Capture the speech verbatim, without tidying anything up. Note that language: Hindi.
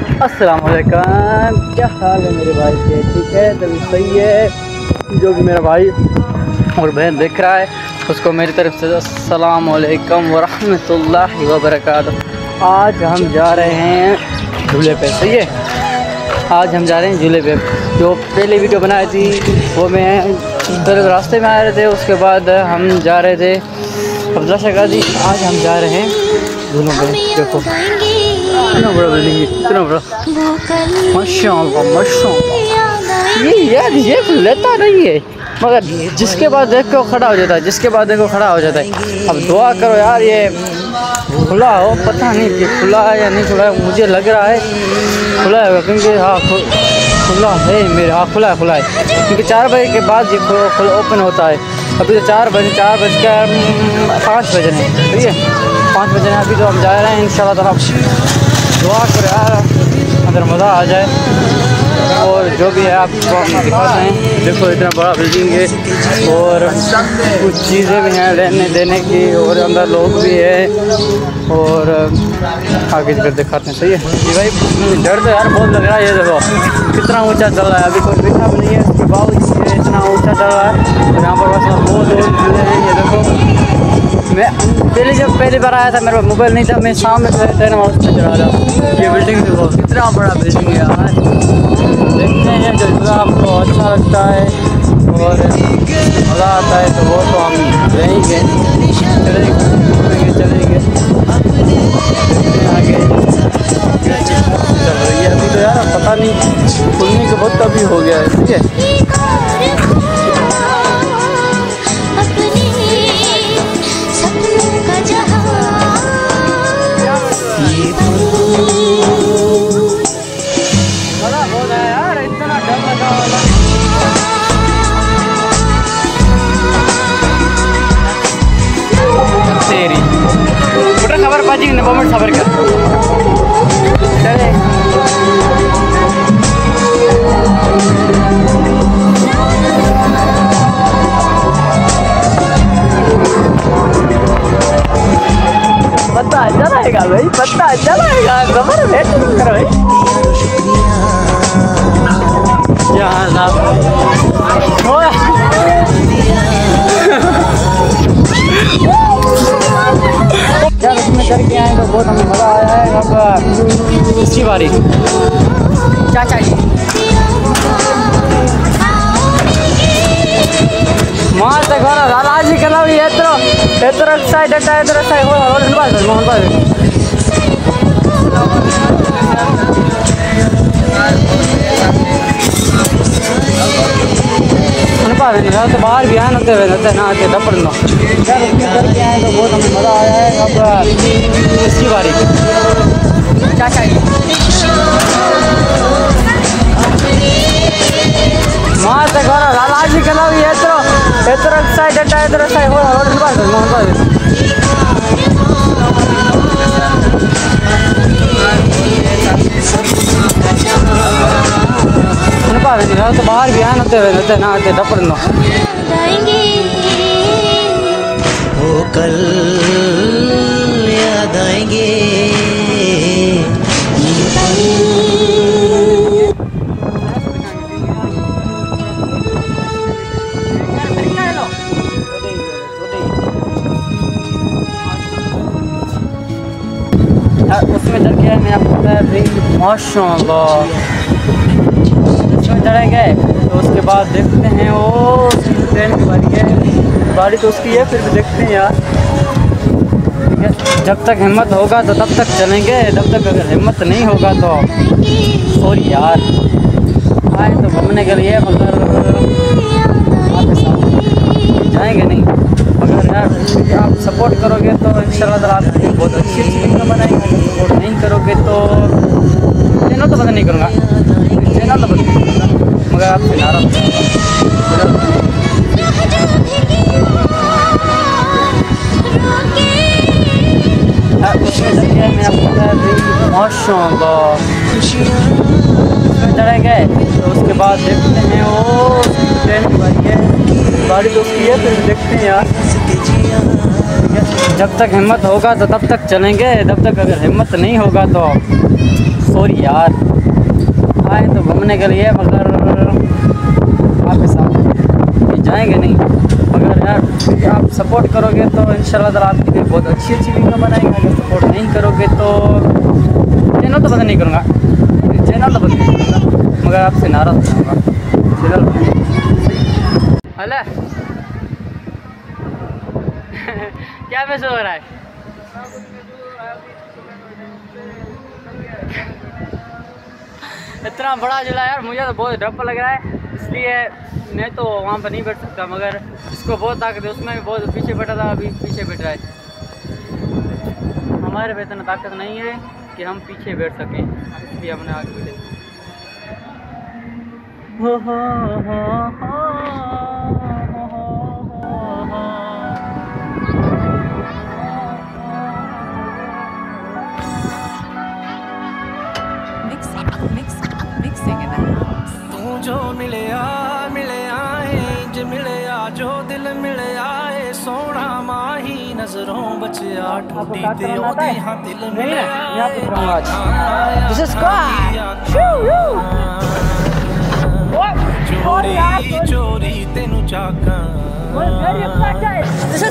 अस्सलाम वालेकुम, क्या हाल है मेरे भाई के? ठीक है, तभी सही है। जो भी मेरा भाई और बहन देख रहा है उसको मेरी तरफ से अस्सलाम वालेकुम व रहमतुल्लाहि व बरकातुहू। आज हम जा रहे हैं झूले पे, सही है। आज हम जा रहे हैं झूले पे। जो पहले वीडियो बनाई थी वो मैं पहले रास्ते में आ रहे थे, उसके बाद हम जा रहे थे अब्दुल्ला शाह जी। आज हम जा रहे हैं झूलों पे। देखो इतना बड़ा बिल्डिंग है, इतना बड़ा, माशाअल्लाह माशाअल्लाह। ये यार ये लेता नहीं है, मगर जिसके बाद देखो खड़ा हो जाता है, जिसके बाद देखो खड़ा हो जाता है। अब दुआ करो यार ये खुला हो, पता नहीं कि खुला है या नहीं खुला है। मुझे लग रहा है खुला है, क्योंकि हाँ खुला है मेरे, हाँ खुला है खुला है क्योंकि चार बजे के बाद ये खुला ओपन होता है। अभी तो चार बजे चार बज कर पाँच बजे हैं, ठीक है, पाँच बजे हैं अभी। तो हम जा रहे हैं इंशाल्लाह ताला। दुआ करो यार अगर मज़ा आ जाए। और जो भी है आपको हम दिखाते हैं। देखो इतना बड़ा बिल्डिंग है और कुछ चीज़ें भी हैं लेने देने की, और अंदर लोग भी हैं, और आगे कर दिखाते हैं, सही है जी भाई। डर तो यार बहुत लग रहा है। ये देखो कितना ऊंचा चल रहा है, अभी कोई बैठा भी नहीं है, उसके बावजूद ये इतना ऊंचा चल रहा है। और यहाँ पर बस बहुत लोग झूले हैं। ये देखो मैं पहले जब पहली बार आया था मेरे पास मोबाइल नहीं था, मैं सामने बैठा ना उस पर चला रहा। ये बिल्डिंग देखो कितना बड़ा बिल्डिंग है यार। देखते हैं जो आपको अच्छा लगता है और मज़ा आता है तो वो तो हम रहेंगे, चलेंगे चलेंगे आगे चल रही है। अभी तो यार पता नहीं खुलने के वक्त अभी हो गया है, ठीक है। खबर पाजी ने मोमेंट खबर कर चले। पता चलाएगा भाई, पता चलाएगा, खबर वेट करो भाई। यहाँ साहब यार उसमें करके आए तो बहुत हमें मज़ा आया है। अब इसकी बारी चाचा जी माँ से घर लालाजी कला भी एतरो एतरो साइड एटा एतरो साइड हो हो मोहन मोहन भाई तो बाहर भी आए नते नते ना आते डपड़ नो यार उसमें करके आए तो बहुत हमें मज़ा आया है। अब इसकी बारी चाचा जी माँ से घर लालाजी कला भी एतरो एतरो साइड एटा एतरो साइड हो हो मोहन भाई तो बाहर भी आए नते नते ना आते डपड़ नो वो कल याद आएंगे। उसमें चल गया मैं आपको बताया भाई माशाअल्लाह। उसमें चढ़े गए तो उसके बाद देखते हैं वो ट्रेन की बारी है, बारी तो उसकी है, फिर भी देखते हैं यार, ठीक है। जब तक हिम्मत होगा तो तब तक चलेंगे, तब तक अगर हिम्मत नहीं होगा तो सॉरी यार। आए तो घूमने के लिए, मगर आपके साथ जाएंगे नहीं, मगर यार आप सपोर्ट करोगे तो इंशाल्लाह ताला आप बहुत अच्छी अच्छी वीडियो बनाएंगे। अगर सपोर्ट नहीं करोगे तो चैनल तो बंद नहीं करूँगा, चैनल तो बंद नहीं करूँगा, मगर आपसे नाराज़ मैं आपको माशाअल्लाह चढ़े गए तो उसके बाद देखते हैं वो ट्रेन की बारी है, बारी तो उसकी है, फिर देखते हैं यार। जब तक हिम्मत होगा तो तब तक चलेंगे, तब तक अगर हिम्मत नहीं होगा तो सॉरी यार, आए तो घूमने के लिए मगर आपके साथ जाएंगे नहीं। मगर यार आप सपोर्ट करोगे तो इंशाल्लाह ताला आपके लिए बहुत अच्छी अच्छी वीडियो बनाएंगे। अगर सपोर्ट नहीं करोगे तो चैनल तो बंद नहीं करूँगा, चैनल तो बंद नहीं करूँगा, मगर आपसे नाराज़ हो जाऊँगा। चैनल हेलो क्या महसूस हो रहा है? इतना बड़ा झूला यार, मुझे तो बहुत डर लग रहा है, इसलिए मैं तो वहाँ पर नहीं बैठ सकता। मगर इसको बहुत ताकत है, उसमें भी बहुत पीछे बैठा था, अभी पीछे बैठ रहा है। हमारे पे इतना ताकत नहीं है कि हम पीछे बैठ सकें, इसलिए हमने आगे बैठे। हो हो हो हो तू जो मिले आ मिले आए ज मिले आ जो दिल मिले आए सोना माही नजरों बचिया ठोडी ते ओदी हां दिल मिले आए चोरी चोरी तेनू चाका